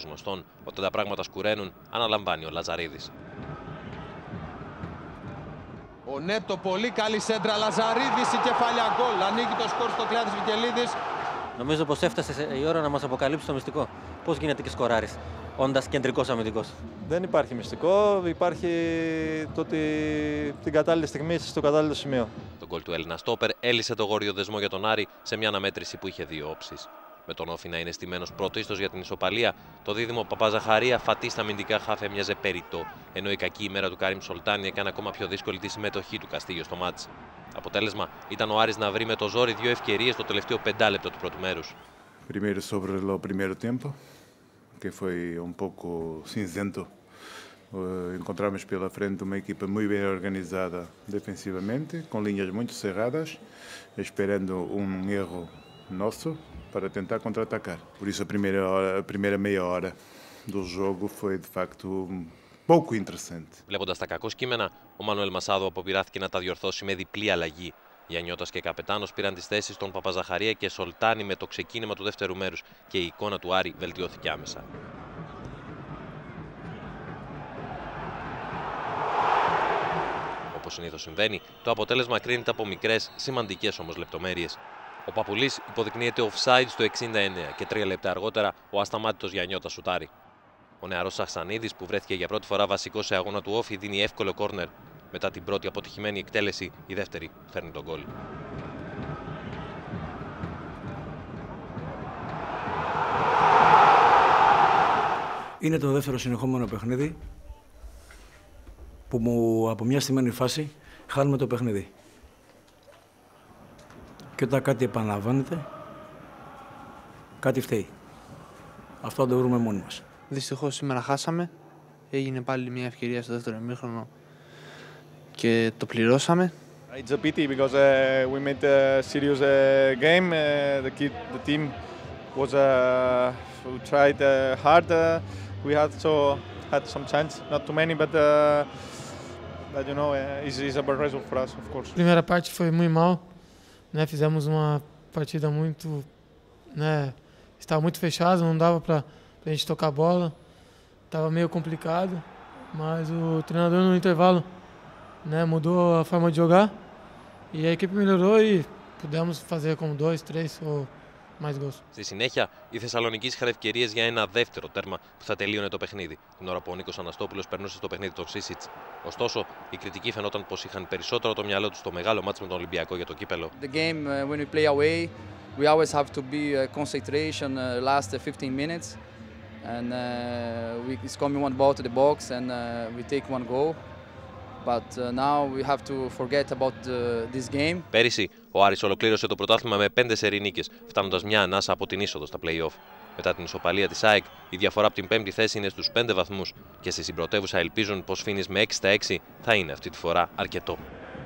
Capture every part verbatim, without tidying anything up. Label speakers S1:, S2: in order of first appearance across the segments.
S1: γνωστών ότι τα πράγματα σκουραίνουν, αναλαμβάνει ο Λαζαρίδης.
S2: Ο Νέτο, πολύ καλή σέντρα. Λαζαρίδης, η κεφαλιά γκολ. Ανοίγει το σκορ στο Κλεάνθης Βικελίδης.
S3: Νομίζω πως έφτασε η ώρα να μας αποκαλύψει το μυστικό. Πώς γίνεται και σκοράρεις, όντας κεντρικός αμυντικός.
S4: Δεν υπάρχει μυστικό. Υπάρχει το ότι την κατάλληλη στιγμή είσαι στο κατάλληλο σημείο.
S1: Το γκολ του Έλληνα στόπερ έλυσε το γόριο δεσμό για τον Άρη σε μια αναμέτρηση που είχε δύο όψεις. Με τον Όφη να είναι στημένος πρωτίστως για την ισοπαλία, το δίδυμο Παπαζαχαρία Φατί στα αμυντικά χάφ έμοιαζε περιττό, ενώ η κακή ημέρα του Καρίμ Σολτάνη έκανε ακόμα πιο δύσκολη τη συμμετοχή του Καστίγιο στο μάτς. Αποτέλεσμα ήταν ο Άρης να βρει με το ζόρι δύο ευκαιρίες το τελευταίο πεντάλεπτο του πρώτου μέρους.
S5: Primeiro sobre o primeiro tempo, que foi um pouco cinzento. Uh, encontramos pela frente uma equipa muito bem organizada defensivamente, com linhas muito cerradas, esperando um erro nosso para tentar contra-atacar. Por isso a primeira, hora, a primeira meia hora do jogo foi de facto pouco interessante.
S1: Βλέποντας τα κακό κείμενα, ο Μανουέλ Μασάδο αποπειράθηκε να τα διορθώσει με διπλή αλλαγή. Γιαννιώτας και Καπετάνος πήραν τις θέσεις των Παπαζαχαρία και Σολτάνη με το ξεκίνημα του δεύτερου μέρους και η εικόνα του Άρη βελτιώθηκε άμεσα. Όπως συνήθως συμβαίνει, το αποτέλεσμα κρίνεται από μικρές, σημαντικές όμως λεπτομέρειες. Ο Παπουλής υποδεικνύεται offside στο εξήντα εννέα και τρία λεπτά αργότερα ο ασταμάτητος Γιαννιώτας σουτάρει. Ο νεαρός Σαχσανίδης, που βρέθηκε για πρώτη φορά βασικό σε αγώνα του Όφη, δίνει εύκολο κόρνερ. Μετά την πρώτη αποτυχημένη εκτέλεση, η δεύτερη φέρνει τον γκολ.
S6: Είναι το δεύτερο συνεχόμενο παιχνίδι που μου, από μια στιγμένη φάση χάνουμε το παιχνίδι. Και όταν κάτι επαναλαμβάνεται, κάτι φταίει. Αυτό θα το βρούμε μόνοι μας.
S7: Δυστυχώς σήμερα χάσαμε. Έγινε πάλι μια ευκαιρία στο δεύτερο ημίχρονο και το πληρώσαμε.
S4: It's a pity because uh, we made a serious uh, game. Uh, the, kid, the team was uh, we tried uh, hard. Uh, we had so had some chance, not too many, but uh, but you know uh, it's, it's a bad result for us, of course.
S8: A primeira parte foi muito mal, né? Fizemos uma partida muito, né? Estava muito fechado, não dava para a gente tocar a bola. Tava meio complicado, mas o treinador no intervalo, né, mudou a forma de jogar e a equipe melhorou e pudemos fazer com dois, três ou mais gols.
S1: Στη συνέχεια, η Θεσσαλονίκη είχαν ευκαιρίες για ένα δεύτερο τέρμα που θα τελείωνε το παιχνίδι, την ώρα που ο Νίκος Αναστόπουλος περνούσε στο παιχνίδι των Σίσιτς. Ωστόσο, η κριτική φαινόταν πως είχαν περισσότερο το μυαλό τους στο μεγάλο μάτς με τον Ολυμπιακό για το κύπελο.
S9: The game uh, when we play away, we always have to be uh, concentration uh, last fifteen minutes. And uh, we it's coming one ball to the box and uh, we take one goal. But uh, now we have to forget about the, this game.
S1: Πέρυσι, ο Άρης ολοκλήρωσε το πρωτάθλημα με πέντε σερί νίκες, φτάνοντας μια ανάσα από την είσοδο στα play-off. Μετά την ισοπαλία της ΑΕΚ, η διαφορά από την πέμπτη θέση είναι στους πέντε βαθμούς και στη συμπρωτεύουσα ελπίζουν πως φίνεις με έξι στα έξι θα είναι αυτή τη φορά αρκετό.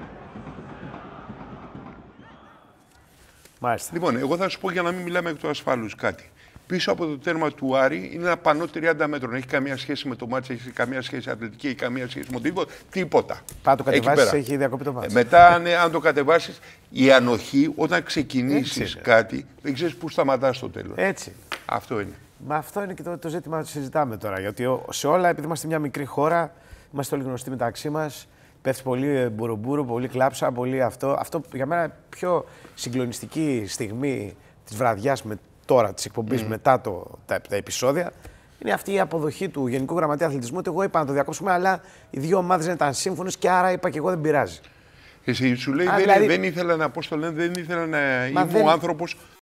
S10: Μάλιστα. Λοιπόν, εγώ θα σου πω για να μην μιλάμε εκ του ασφάλους κάτι. Πίσω από το τέρμα του Άρη είναι ένα πανό τριάντα μέτρων. Έχει καμία σχέση με το μάτσο, έχει καμία σχέση αθλητική, έχει καμία σχέση με τίποτα. Τίποτα.
S11: Πά το κατεβάσεις, έχει διακοπεί το μάτσο.
S10: Μετά, ναι, αν το κατεβάσεις, η ανοχή, όταν ξεκινήσεις κάτι, δεν ξέρεις πού σταματάς στο τέλος.
S11: Έτσι.
S10: Αυτό είναι.
S11: Μα αυτό είναι και το, το ζήτημα που συζητάμε τώρα. Γιατί σε όλα, επειδή είμαστε μια μικρή χώρα, είμαστε όλοι γνωστοί μεταξύ μας. Πέφτει πολύ μπουρουμπουρου, πολύ κλάψα, πολύ αυτό. Αυτό για μένα πιο συγκλονιστική στιγμή της βραδιάς με τώρα τη εκπομπή mm. μετά το, τα, τα επεισόδια είναι αυτή η αποδοχή του Γενικού Γραμματέα Αθλητισμού. Ότι εγώ είπα να το διακόψουμε, αλλά οι δύο ομάδες δεν ήταν σύμφωνες και άρα είπα και εγώ δεν πειράζει.
S10: Εσύ σου λέει
S11: Α,
S10: δεν,
S11: δηλαδή...
S10: δεν ήθελα να πω στο λένε, δεν ήθελα να είμαι
S11: δεν...
S10: ο άνθρωπος